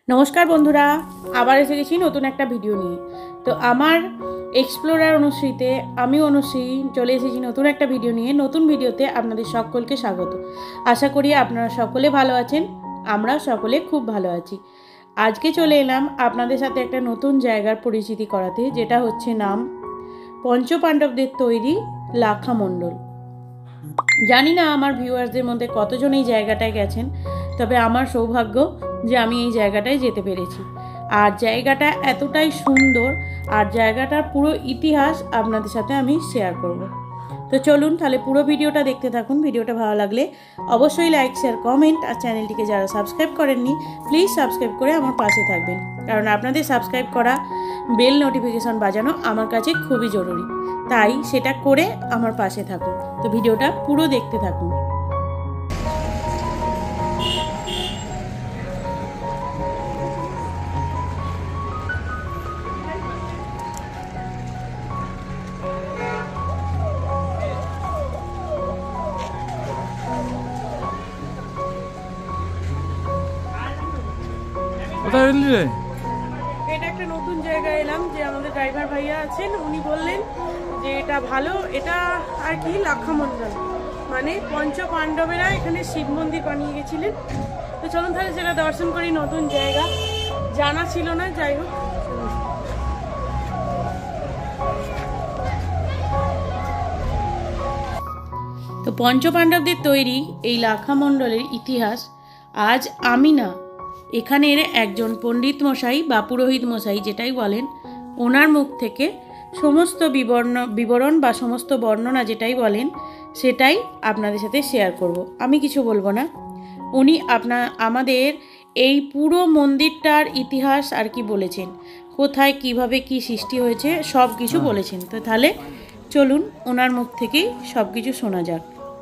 নমস্কার বন্ধুরা, আবার এসে গেছি নতুন একটা ভিডিও নিয়ে। তো আমার এক্সপ্লোরার অনুশ্রীতে আমি অনুশ্রী চলে এসেছি নতুন একটা ভিডিও নিয়ে। নতুন ভিডিওতে আপনাদের সকলকে স্বাগত। আশা করি আপনারা সকলে ভালো আছেন, আমরা সকলে খুব ভালো আছি। আজকে চলে এলাম আপনাদের সাথে একটা নতুন জায়গার পরিচিতি করাতে, যেটা হচ্ছে নাম পঞ্চপাণ্ডবদের তৈরি লাখা মণ্ডল। জানি না আমার ভিউয়ার্সদের মধ্যে কতজন এই জায়গাটায় গেছেন, তবে আমার সৌভাগ্য যে আমি এই জায়গাটায় যেতে পেরেছি। আর জায়গাটা এতটাই সুন্দর, আর জায়গাটার পুরো ইতিহাস আপনাদের সাথে আমি শেয়ার করব। তো চলুন তাহলে পুরো ভিডিওটা দেখতে থাকুন। ভিডিওটা ভালো লাগলে অবশ্যই লাইক, শেয়ার, কমেন্ট, আর চ্যানেলটিকে যারা সাবস্ক্রাইব করেননি প্লিজ সাবস্ক্রাইব করে আমার পাশে থাকবেন, কারণ আপনাদের সাবস্ক্রাইব করা, বেল নোটিফিকেশন বাজানো আমার কাছে খুবই জরুরি। তাই সেটা করে আমার পাশে থাকুন। তো ভিডিওটা পুরো দেখতে থাকুন। এটা একটা নতুন জায়গায় এলাম, যে আমাদের ড্রাইভার ভাইয়া আছেন, উনি বললেন যে এটা ভালো, এটা আর কি লাখা মণ্ডল, মানে পঞ্চ পাণ্ডবেরা এখানে শিব মন্দির বানিয়ে গেছিলেন। তো চলুন তাহলে সেটা দর্শন করি। নতুন জায়গা, জানা ছিল না, যাই হোক। তো পঞ্চপাণ্ডবদের তৈরি এই লাখা মণ্ডলের ইতিহাস আজ আমি না, এখানের একজন পণ্ডিত মশাই বা পুরোহিত মশাই যেটাই বলেন, ওনার মুখ থেকে সমস্ত বিবরণ বা সমস্ত বর্ণনা যেটাই বলেন সেটাই আপনাদের সাথে শেয়ার করব। আমি কিছু বলবো না। উনি আমাদের এই পুরো মন্দিরটার ইতিহাস আর কি বলেছেন, কোথায় কিভাবে কি সৃষ্টি হয়েছে সব কিছু বলেছেন। তো তাহলে চলুন ওনার মুখ থেকেই সব কিছু শোনা যাক।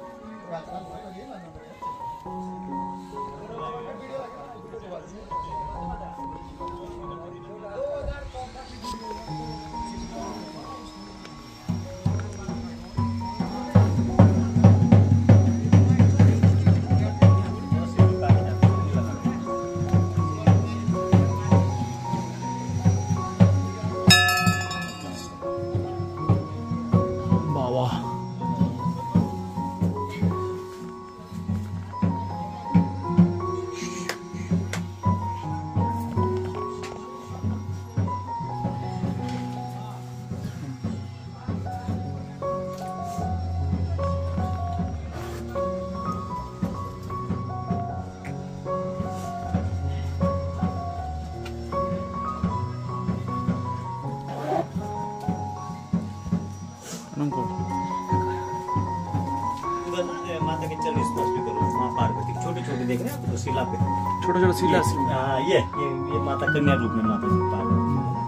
माता के चरण स्पर्श भी करो। माँ पार्वती छोटे छोटे देख रहे हैं आप, तो शिला पे छोटे छोटे शिला, ये माता कन्या रूप में माता पार्वती।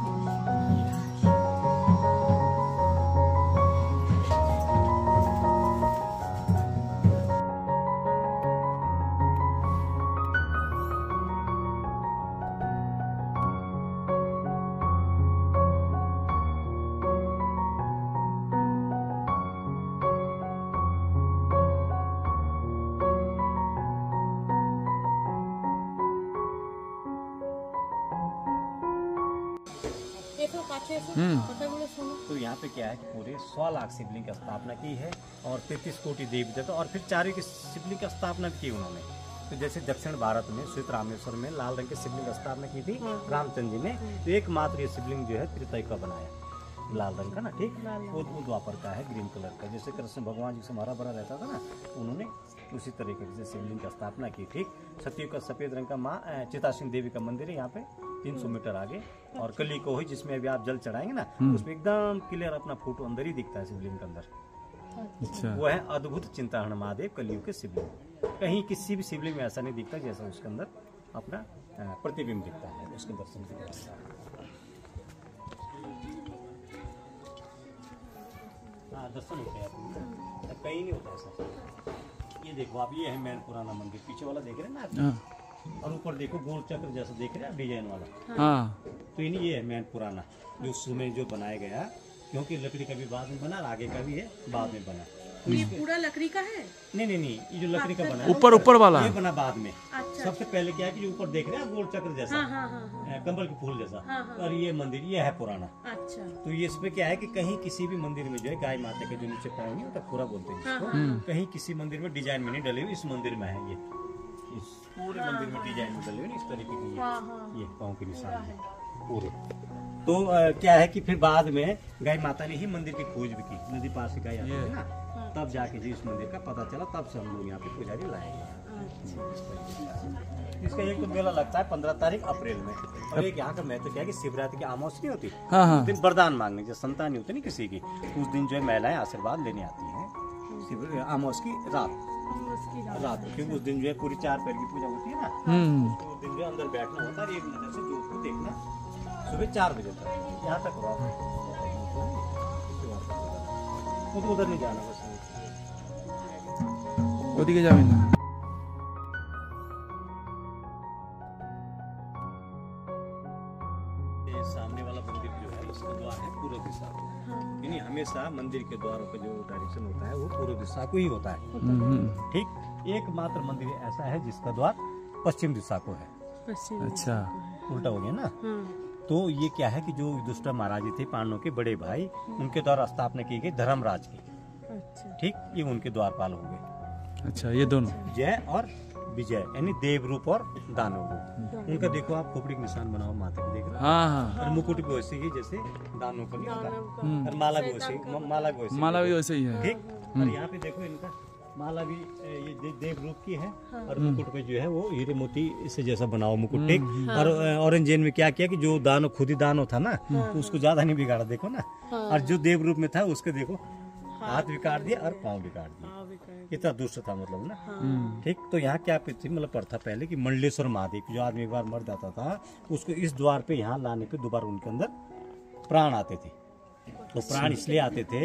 तो यहाँ पे क्या है कि पूरे 100 लाख शिवलिंग की स्थापना की है और 33 कोटि देवी देवता, और फिर 4 की शिवलिंग की स्थापना की उन्होंने। तो जैसे दक्षिण भारत में श्वेत रामेश्वर में लाल रंग की शिवलिंग की स्थापना की थी रामचंद्र जी ने, तो एकमात्र ये शिवलिंग जो है त्रेता का बनाया, लाल रंग का ना, ठीक, वो द्वापर का है, ग्रीन कलर का। जैसे कृष्ण भगवान जी से हरा भरा रहता था ना, उन्होंने उसी तरीके से शिवलिंग की स्थापना की, ठीक। सतयुग का सफेद रंग का माँ चितासिनी देवी का मंदिर है यहाँ पे 300 मीटर आगे, और कली को ही जिसमें अभी आप जल चढ़ाएंगे ना, उसमें एकदम क्लियर अपना फोटो अंदर ही दिखता है शिवलिंग के अंदर। अच्छा। वो है अद्भुत चिंताहरण महादेव कलियुग के शिवलिंग। कहीं किसी भी शिवलिंग में ऐसा नहीं दिखता जैसा उसके अंदर अपना प्रतिबिंब दिखता है, उसके दर्शन की व्यवस्था। हाँ, दर्शन होते हैं, कहीं नहीं होता ऐसा। ये देखो आप, ये है मेन पुराना मंदिर, पीछे वाला देख रहे हैं ना आप, और ऊपर देखो गोल चक्र जैसा देख रहे हैं डिजाइन वाला। हाँ। तो ये है मेन पुराना, जो उसमें जो बनाया गया, क्योंकि लकड़ी का भी बाद में बना और आगे का भी है बाद में बना। ये पूरा लकड़ी का है? नहीं, ये जो लकड़ी का बना है ऊपर वाला ये बना बाद में। अच्छा। सबसे पहले क्या है कि जो ऊपर देख रहे हैं गोल चक्र जैसा, कमल के फूल जैसा, और ये मंदिर ये है पुराना। अच्छा। तो ये इसमें क्या है कि कहीं किसी भी मंदिर में जो है गाय माता के जो नीचे पाँव नहीं होता पूरा बोलते हैं इसको, कहीं किसी मंदिर में डिजाइन में नहीं डले हुए, इस मंदिर में है ये, इस पूरे मंदिर में डिजाइन में डले हुए इस तरीके की ये पाँव के निशान है पूरे। तो क्या है कि फिर बाद में गाय माता ने ही मंदिर की खोज भी की, नदी पार से गाय आती है ना, तब जाके जी इस मंदिर का पता चला, तब से हम लोग यहाँ पे पुजारी लाए गए। इसका एक तो मेला लगता है 15 तारीख अप्रैल में, और एक यहाँ का महत्व क्या है कि शिवरात्रि की आमोस नहीं होती, उस दिन वरदान मांगने जो संतान नहीं होती नहीं किसी की, उस दिन जो है महिलाएं आशीर्वाद लेने आती हैं आमोस की रात, क्योंकि उस दिन जो है पूरी 4 पैर की पूजा होती है ना, तो उस दिन जो अंदर बैठना होता है, एक नजर से जोत को देखना सुबह 4 बजे तक, यहाँ तक तो उधर नहीं जाना, बस ওদিকে যাবেন না। ये सामने वाला मंदिर जो है इसका द्वार है पूर्व दिशा, यानी हमेशा मंदिर के द्वारों का जो डायरेक्शन होता है वो पूर्व दिशा को ही होता है। ठीक, एकमात्र मंदिर ऐसा है जिसका द्वार पश्चिम दिशा को है। अच्छा, उल्टा हो गया ना। तो ये क्या है कि जो युधिष्ठिर महाराज थे पांडवों के बड़े भाई, उनके द्वारा स्थापना की गई धर्मराज की। ठीक, ये उनके द्वारपाल हो गए। अच्छा, ये दोनों जय और विजय यानी देव रूप और दानव रूप। उनका देखो आप खोपड़ी का निशान बनाओ माता को देख रहे हो, हाँ, और मुकुट भी वैसे ही जैसे दानव का नहीं होता, और माला भी वैसे माला भी वैसे ही है। ठीक, और यहाँ पे देखो इनका माला भी ये देव रूप की है, और मुकुट पे जो है वो हीरे मोती से जैसा बना हुआ मुकुट। ठीक, और औरंगजेब में क्या किया कि जो दानव खुद ही दानव था ना, तो उसको ज्यादा नहीं बिगाड़ा, देखो ना, और जो देव रूप में था उसके देखो हाथ भी काट दिया और पाँव भी काट दिया, इतना दुष्ट था मतलब ना। ठीक, तो यहाँ क्या थी मतलब प्रथा पहले कि मंडलेश्वर महादेव जो आदमी एक बार मर जाता था उसको इस द्वार पे यहाँ लाने पे दोबारा उनके अंदर प्राण आते थे। तो प्राण इसलिए आते थे,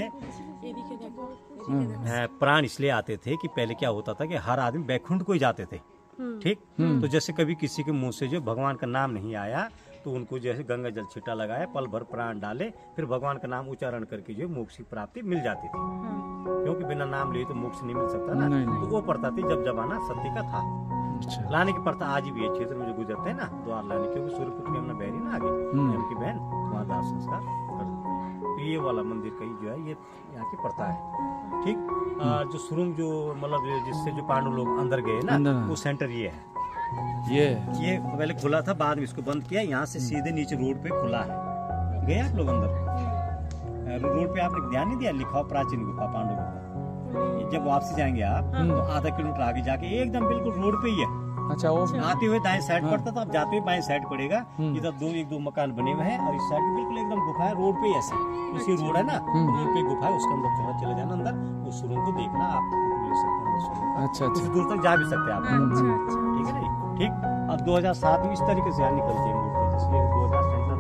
प्राण इसलिए आते थे कि पहले क्या होता था कि हर आदमी बैकुंठ को ही जाते थे। ठीक, तो जैसे कभी किसी के मुंह से जो भगवान का नाम नहीं आया तो उनको जैसे गंगा जल छींटा लगाए, पल भर प्राण डाले, फिर भगवान का नाम उच्चारण करके जो मोक्ष की प्राप्ति मिल जाती थी, क्योंकि बिना नाम लिए तो मोक्ष नहीं मिल सकता ना। तो वो प्रथा थी जब जमाना सत्य का था। अच्छा। लाने की प्रथा आज भी है क्षेत्र में जो गुजरते हैं ना द्वार लाने, क्योंकि सूर्यपुत्र में बहरी ना आगे उनकी बहन वहाँ दाह संस्कार कर देते। तो ये वाला मंदिर का ही जो है ये यहाँ की प्रथा है। ठीक, जो सुरंग जो मतलब जिससे जो पांडव लोग अंदर गए ना, वो सेंटर ये है। ये पहले खुला था, बाद में इसको बंद किया, यहाँ से सीधे नीचे रोड पे खुला है। गए आप लोग अंदर? रोड पे आपने ध्यान नहीं दिया, लिखा हो प्राचीन गुफा पांडव गुफा। जब वापसी जाएंगे आप तो आधा किलोमीटर आगे जाके एकदम बिल्कुल रोड पे ही है। अच्छा, वो आते हुए दाएं साइड पड़ता था, अब जाते हुए बाएं साइड पड़ेगा। इधर एक दो मकान बने हुए हैं, और इस साइड बिल्कुल एकदम गुफा है, रोड पे ही ऐसे इसी रोड है ना, रोड पे गुफा है, उसके अंदर थोड़ा चले जाना अंदर, उस सुरंग को देखना आप ले सकते हैं। अच्छा, कुछ दूर तक जा भी सकते हैं आप। ठीक है ना। ठीक, अब 2007 में इस तरीके से यहाँ निकलती है मूर्ति, जैसे 2000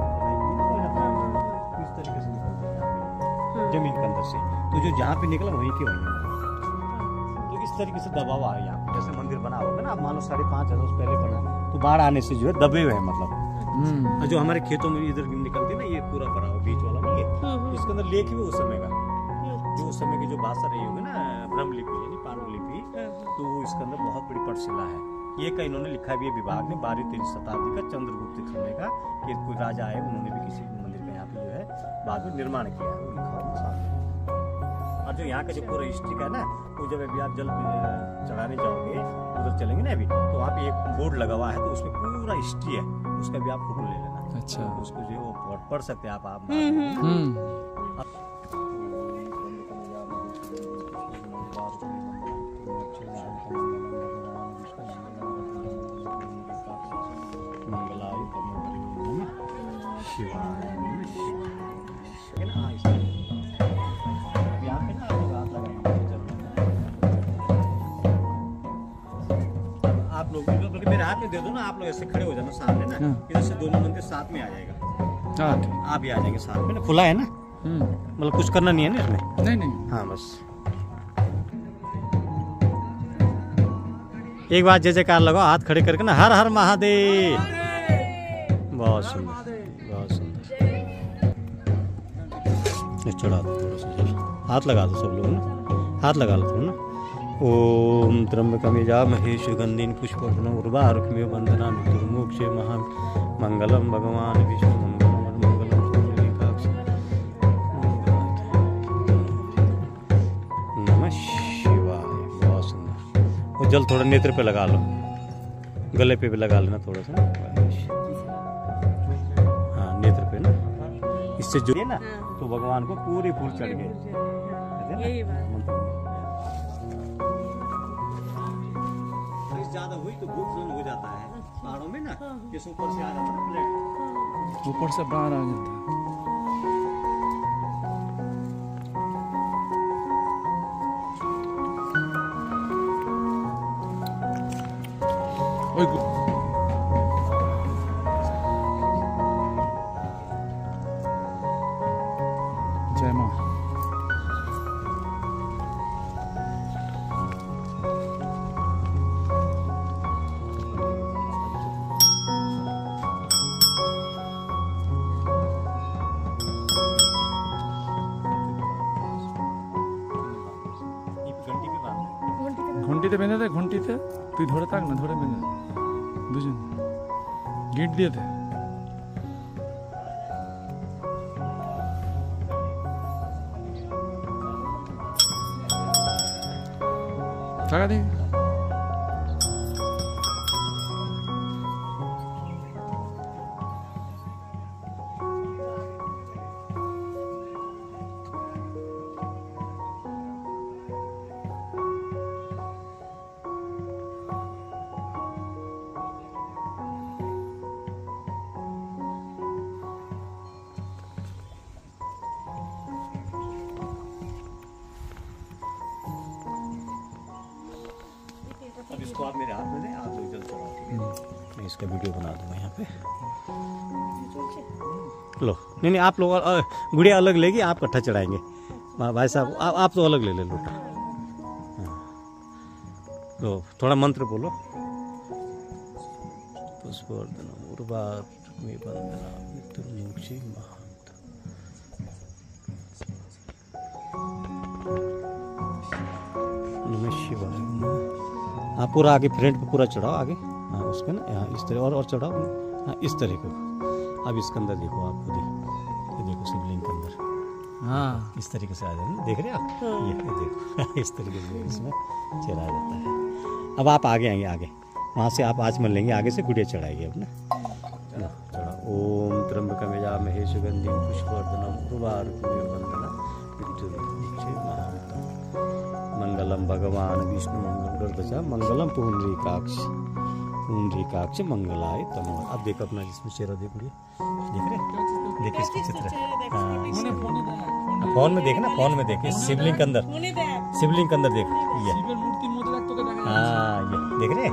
इस तरीके से निकलती है जमीन के अंदर से। तो जो जहाँ पे निकला वहीं के वहीं, तो इस तरीके से दबाव आ यहाँ पे। जैसे मंदिर बना होगा ना, मान लो 5,500 वर्ष पहले बना, तो बाढ़ आने से जो है दबे हुए हैं मतलब। और जो हमारे खेतों में इधर निकलती है ना, ये पूरा भरा हुआ बीच वाला नहीं है, इसके अंदर लेख भी उस समय का, जो उस समय की जो भाषा रही होगी ना ब्रह्मलिपि यानी पांडुलिपि, तो वो इसके अंदर बहुत बड़ी पटशिला है। ये का इन्होंने लिखा भी है विभाग ने 12वीं शताब्दी का चंद्रगुप्त समय का, कि कोई राजा आए उन्होंने भी किसी मंदिर का यहाँ पे जो है बाद में निर्माण किया है, वो लिखा हुआ सामने। और जो यहाँ का जो पूरा हिस्ट्री का है ना, वो जब अभी आप जल चढ़ाने जाओगे उधर चलेंगे ना अभी, तो वहाँ पे एक बोर्ड लगा हुआ है, तो उसमें पूरा हिस्ट्री है, उसका भी आप फोटो ले लेना। अच्छा, उसको जो वो पढ़ सकते हैं आप। आप लोग मेरे हाथ में दे दो ना, आप लोग ऐसे खड़े हो जाना सामने ना, इधर से दोनों मंदिर साथ में आ जाएगा। आप भी आ जाएंगे साथ में ना, खुला है ना, मतलब कुछ करना नहीं है ना इसमें। नहीं। हाँ, बस एक बार जय जयकार लगाओ, हाथ खड़े करके ना, हर हर महादेव। बहुत सुंदर, बहुत सुंदर। चढ़ा दो थोड़ा सा, हाथ लगा दो सब लोग ना। हाथ लगा लो थोड़ा ना। ओम त्र्यंबकम यजामहे सुगंधिं पुष्पवर्धनम् उर्वारुकमिव बन्धनान् मृत्युर्मोक्षे महामंगलम भगवान विष्णु मंगलम पुंडरीकाक्ष। नमः शिवाय। बहुत सुंदर। वो जल थोड़ा नेत्र पे लगा लो, गले पे भी लगा लेना थोड़ा सा। हाँ नेत्र पे ना, इससे जो है ना तो भगवान को पूरी फूल चढ़ गए। ज्यादा हुई तो भूख जोन हो जाता है पहाड़ों में ना, इस ऊपर से आ जाता है प्लेट, ऊपर से बाहर आ जाता है। जय माँ। ঘন্টিতে বেঁধে দে, ঘন্টিতে তুই ধরে থাক না, ধরে বেঁধে দুজন গিট দিয়ে দে। টাকা দিবি। अब इसको आप मेरे हाथ में दें, आप लोग जल चढ़ाओ, ठीक है? मैं इसका वीडियो बना दूंगा यहाँ पे। लो नहीं नहीं, आप लोग गुड़िया अलग लेगी, आप इकट्ठा चढ़ाएंगे। भाई साहब आप तो अलग ले ले लोटा। हाँ। लो थोड़ा मंत्र बोलो। पुष्पवर्धनम् उर्वारुकमिव बन्धनान् मृत्युर्मोक्षे महामंगलम्। नमः शिवाय। आप पूरा आगे फ्रंट पे पूरा चढ़ाओ आगे। हाँ उसके ना, यहाँ इस तरह और चढ़ाओ। हाँ इस तरह को। अब इसके अंदर देखो आप खुद ही, ये देखो शिवलिंग के अंदर। हाँ इस तरीके से आ जाए, देख रहे हैं आप? ये देखो इस तरीके से इसमें चढ़ा जाता है। अब आप आगे आएंगे, आगे वहाँ से आप आचमन लेंगे, आगे से गुड़िया चढ़ाएंगे अपना। चढ़ा। ओम त्र्यंबकम यजामहे सुगंधिं पुष्पवर्धनम् उर्वारुकमिव बन्धनान् मृत्युर्मोक्षे महामंगलम्। मंगलम भगवान विष्णु मंगल मंगलम पुंडरीकाक्ष मंगलाय तनो। अब देखो अपना जिसमें चेहरा देख रही, देख रहे, देखिए इसका चित्र। फोन में देखना, फोन में देखिए शिवलिंग के अंदर, शिवलिंग के अंदर देख ये। हाँ ये देख रहे,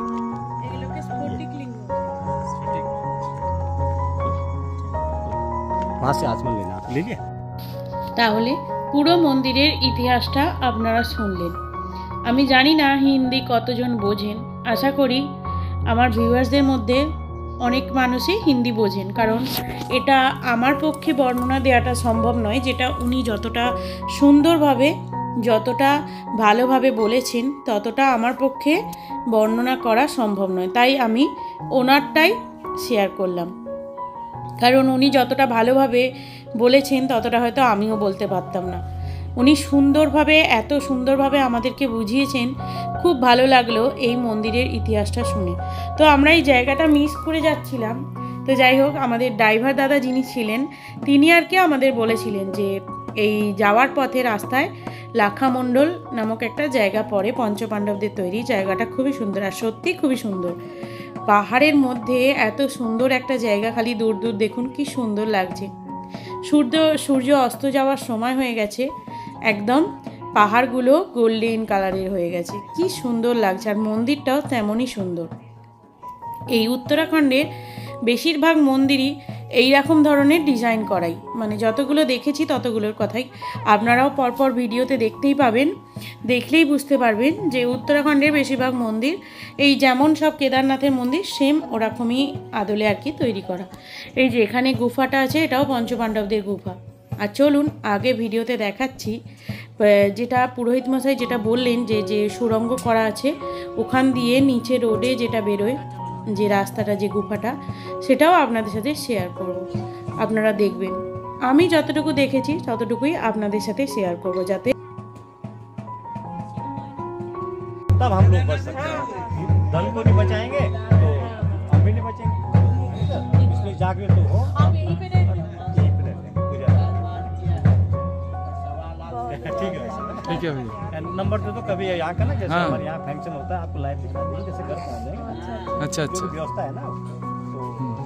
वहाँ से आचमन लेना, आप ले लिया। তাহলে পুরো মন্দিরের ইতিহাসটা আপনারা শুনলেন। আমি জানি না হিন্দি কতজন বোঝেন, আশা করি আমার ভিউয়ার্সদের মধ্যে অনেক মানুষই হিন্দি বোঝেন, কারণ এটা আমার পক্ষে বর্ণনা দেওয়াটা সম্ভব নয়। যেটা উনি যতটা সুন্দরভাবে, যতটা ভালোভাবে বলেছেন, ততটা আমার পক্ষে বর্ণনা করা সম্ভব নয়। তাই আমি ওনারটাই শেয়ার করলাম, কারণ উনি যতটা ভালোভাবে বলেছেন ততটা হয়তো আমিও বলতে পারতাম না। উনি সুন্দরভাবে, এত সুন্দরভাবে আমাদেরকে বুঝিয়েছেন, খুব ভালো লাগলো এই মন্দিরের ইতিহাসটা শুনে। তো আমরা এই জায়গাটা মিস করে যাচ্ছিলাম। তো যাই হোক, আমাদের ড্রাইভার দাদা যিনি ছিলেন তিনি আর কি আমাদের বলেছিলেন যে এই যাওয়ার পথে রাস্তায় লাখামণ্ডল নামক একটা জায়গা পড়ে, পঞ্চপাণ্ডবদের তৈরি। জায়গাটা খুবই সুন্দর, আর সত্যি খুবই সুন্দর। পাহাড়ের মধ্যে এত সুন্দর একটা জায়গা, খালি দূর দূর দেখুন কি সুন্দর লাগছে। সূর্য অস্ত যাওয়ার সময় হয়ে গেছে, একদম পাহাড়গুলো গোল্ডেন কালারের হয়ে গেছে, কি সুন্দর লাগছে। আর মন্দিরটাও তেমনই সুন্দর। এই উত্তরাখণ্ডের বেশিরভাগ মন্দিরই এই রকম ধরনের ডিজাইন করাই, মানে যতগুলো দেখেছি ততগুলোর কথাই আপনারাও পরপর ভিডিওতে দেখতেই পাবেন। দেখলেই বুঝতে পারবেন যে উত্তরাখণ্ডের বেশিরভাগ মন্দির এই যেমন সব কেদারনাথের মন্দির সেম ওরকমই আদলে আর কি তৈরি করা। এই যে এখানে গুফাটা আছে, এটাও পঞ্চপাণ্ডবদের গুফা। আর চলুন আগে ভিডিওতে দেখাচ্ছি যেটা পুরোহিত মশাই যেটা বললেন যে যে সুড়ঙ্গ করা আছে ওখান দিয়ে নিচে রোডে যেটা বেরোয় যে রাস্তাটা যে গুফাটা সেটাও আপনাদের সাথে শেয়ার করব, আপনারা দেখবেন। আমি যতটুকু দেখেছি ততটুকুই আপনাদের সাথে শেয়ার করব, যাতে तब हम लोग बच सकते हैं। धन को नहीं बचाएंगे तो हम भी नहीं बचेंगे, इसलिए जागृत तो हो। यहीं पे रहते हैं, गुजरात। ठीक है वैसे। ठीक है भैया। नंबर दे दो कभी यहाँ का ना, जैसे हाँ। हमारे यहाँ फंक्शन होता है आपको लाइव दिखा देंगे, जैसे घर पहुँच जाएंगे। अच्छा जो अच्छा। भी व्यवस्था है ना, तो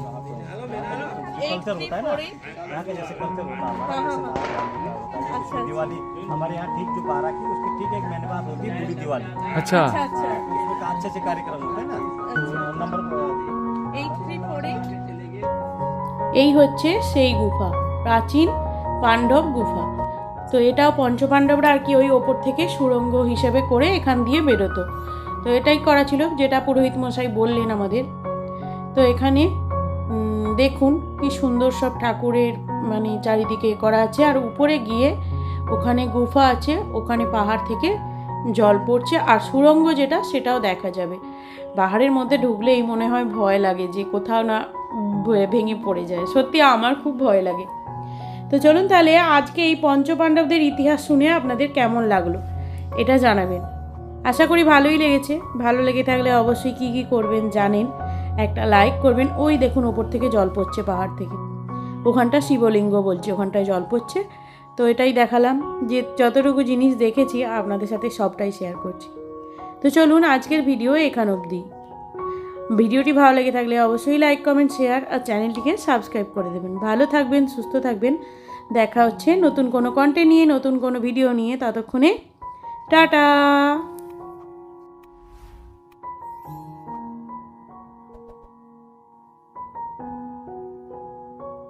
कल्चर होता है ना यहाँ का, जैसे कल्चर होता है हमारा, जैसे दिवाली हमारे यहाँ ठीक जो 12 की उसकी ठीक 1 महीने बाद होती है पूरी दिवाली। अच्छा उसमें अच्छे अच्छे कार्यक्रम होते हैं ना। नंबर 8348 এই হচ্ছে সেই গুফা, প্রাচীন পাণ্ডব গুফা। তো এটাও পঞ্চপাণ্ডবরা আর কি ওই ওপর থেকে সুড়ঙ্গ হিসেবে করে এখান দিয়ে বেরোতো। তো এটাই করা ছিল যেটা পুরোহিত মশাই বললেন আমাদের। তো এখানে দেখুন কি সুন্দর সব ঠাকুরের মানে চারিদিকে করা আছে, আর উপরে গিয়ে ওখানে গুফা আছে, ওখানে পাহাড় থেকে জল পড়ছে, আর সুড়ঙ্গ যেটা সেটাও দেখা যাবে। পাহাড়ের মধ্যে ঢুকলেই মনে হয় ভয় লাগে যে কোথাও না ভেঙে পড়ে যায়, সত্যি আমার খুব ভয় লাগে। তো চলুন তাহলে আজকে এই পঞ্চপাণ্ডবদের ইতিহাস শুনে আপনাদের কেমন লাগলো এটা জানাবেন। আশা করি ভালোই লেগেছে। ভালো লেগে থাকলে অবশ্যই কি কি করবেন জানেন, একটা লাইক করবেন। ওই দেখুন ওপর থেকে জল পড়ছে পাহাড় থেকে, ওখানটা শিবলিঙ্গ বলছে, ওখানটায় জল পড়ছে। তো এটাই দেখালাম, যে যতটুকু জিনিস দেখেছি আপনাদের সাথে সবটাই শেয়ার করছি। তো চলুন আজকের ভিডিও এখান অবধি। ভিডিওটি ভালো লেগে থাকলে অবশ্যই লাইক কমেন্ট শেয়ার আর চ্যানেলটিকে সাবস্ক্রাইব করে দেবেন। ভালো থাকবেন, সুস্থ থাকবেন। দেখা হচ্ছে নতুন কোনো কন্টেন্ট নিয়ে, নতুন কোনো ভিডিও নিয়ে। ততক্ষণে টাটা।